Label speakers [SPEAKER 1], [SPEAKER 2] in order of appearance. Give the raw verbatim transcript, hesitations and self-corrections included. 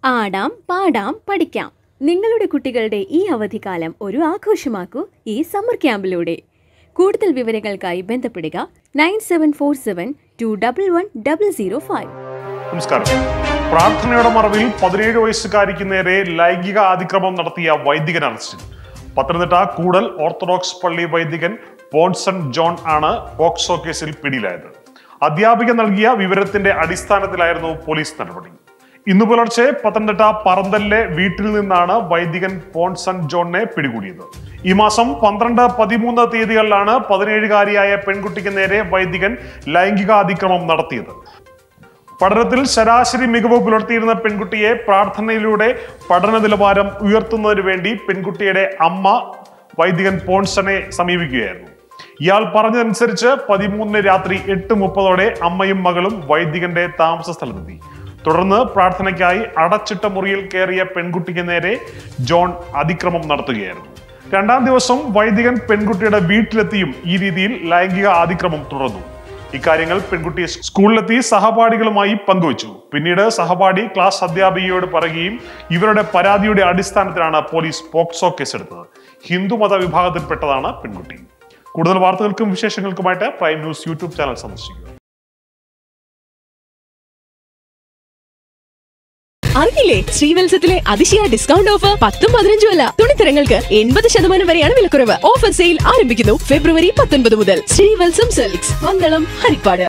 [SPEAKER 1] ആടാം പാടാം പഠിക്കാം. നിങ്ങളുടെ കുട്ടികളുടെ ഈ അവധിക്കാലം ഒരു ആഘോഷമാക്കൂ ഈ സമ്മർ ക്യാമ്പിലൂടെ. കൂടുതൽ വിവരങ്ങൾക്കായി ബന്ധപ്പെടുക nine seven four seven two double one double zero five.
[SPEAKER 2] നമസ്കാരം. പ്രാർത്ഥനയുടെ മറവിൽ പതിനേഴ് വയസ്സുകാരിക്ക് നേരെ ലൈംഗിക അതിക്രമം നടത്തിയ വൈദികൻ അറസ്റ്റിൽ. പത്തനംതിട്ട കൂടൽ ഓർത്തഡോക്സ് പള്ളി വൈദികൻ പോൺസൺ ജോൺ ആണ് പോക്സോ കേസിൽ പിടിയിലായത്. അധ്യാപിക നൽകിയ വിവരത്തിന്റെ അടിസ്ഥാനത്തിലായിരുന്നു പോലീസ് നടപടി. ഇന്നു പുലർച്ചെ പത്തനംതിട്ട പറന്തലിലെ വീട്ടിൽ നിന്നാണ് വൈദികൻ പോൺസൺ ജോണിനെ പിടികൂടിയത്. ഈ മാസം പന്ത്രണ്ട് പതിമൂന്ന് തീയതികളിലാണ് പതിനേഴുകാരിയായ പെൺകുട്ടിക്ക് നേരെ വൈദികൻ ലൈംഗികാതിക്രമം നടത്തിയത്. പഠനത്തിൽ ശരാശരി മികവ് പുലർത്തിയിരുന്ന പെൺകുട്ടിയെ പ്രാർത്ഥനയിലൂടെ പഠന നിലവാരം ഉയർത്തുന്നതിന് വേണ്ടി പെൺകുട്ടിയുടെ അമ്മ വൈദികൻ പോൺസനെ സമീപിക്കുകയായിരുന്നു. ഇയാൾ പറഞ്ഞതനുസരിച്ച് പതിമൂന്നിന് രാത്രി എട്ട് മുപ്പതോടെ അമ്മയും മകളും വൈദികന്റെ താമസ സ്ഥലത്തെത്തി. തുടർന്ന് പ്രാർത്ഥനയ്ക്കായി അടച്ചിട്ട മുറിയിൽ കയറിയ പെൺകുട്ടിക്ക് നേരെ ജോൺ അതിക്രമം നടത്തുകയായിരുന്നു. രണ്ടാം ദിവസം വൈദികൻ പെൺകുട്ടിയുടെ വീട്ടിലെത്തിയും ഈ രീതിയിൽ ലൈംഗിക അതിക്രമം തുടർന്നു. ഇക്കാര്യങ്ങൾ പെൺകുട്ടി സ്കൂളിലെത്തി സഹപാഠികളുമായി പങ്കുവച്ചു. പിന്നീട് സഹപാഠി ക്ലാസ് അധ്യാപികയോട് പറയുകയും ഇവരുടെ പരാതിയുടെ അടിസ്ഥാനത്തിലാണ് പോലീസ് പോക്സോ കേസെടുത്തത്. ഹിന്ദുമത വിഭാഗത്തിൽപ്പെട്ടതാണ് പെൺകുട്ടി. കൂടുതൽ വാർത്തകൾക്കും വിശേഷങ്ങൾക്കുമായിട്ട് പ്രൈം ന്യൂസ് യൂട്യൂബ് ചാനൽ സന്ദർശിക്കുക.
[SPEAKER 3] അറിയില്ലേ, ശ്രീവത്സത്തിലെ അതിശയ ഡിസ്കൗണ്ട് ഓഫർ പത്തും പതിനഞ്ചും അല്ല, തുണിത്തരങ്ങൾക്ക് എൺപത് ശതമാനം വരെയാണ് വിലക്കുറവ്. ഓഫർ സെയിൽ ആരംഭിക്കുന്നു ഫെബ്രുവരി പത്തൊൻപത് മുതൽ. ശ്രീവത്സം സിൽക്സ്, പന്തളം, ഹരിപ്പാട്.